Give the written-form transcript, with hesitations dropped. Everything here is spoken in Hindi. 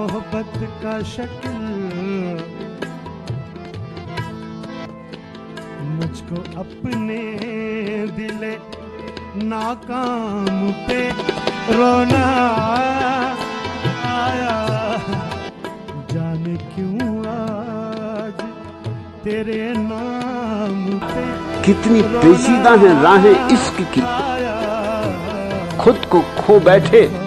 मोहब्बत का शक्ल मुझको अपने दिले नाकाम पे रोना आया। जाने क्यों आज तेरे नाम पे कितनी पेचीदा हैं राहें इश्क की, खुद को खो बैठे